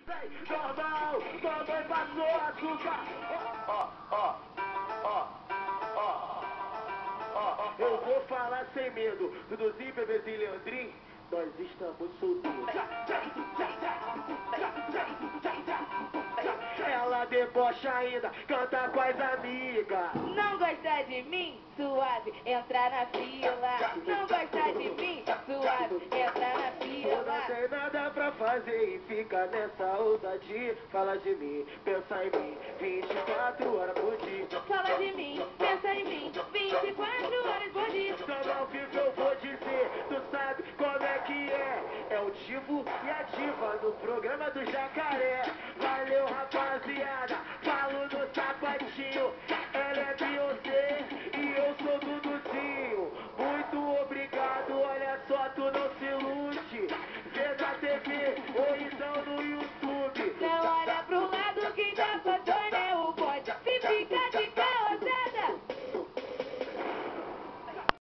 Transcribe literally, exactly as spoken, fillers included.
Normal, mamãe passou açúcar. Ó, ó, ó, ó, ó. Eu vou falar sem medo. Duduzinho, bebezinho, Leandrinho, nós estamos solteiros. Ela debocha ainda, canta com as amigas. Não gosta de mim? Suave, entra na fila. Não gosta de mim? Suave, entra na fila. Não tem nada pra fazer e fica nessa ousadia. Fala de mim, pensa em mim, vinte e quatro horas por dia. Fala de mim, pensa em mim, vinte e quatro horas por dia. Então ao vivo eu vou dizer, tu sabe como é que é. É o Divo e a Diva no programa do Jacaré. Valeu, rapaziada, falo no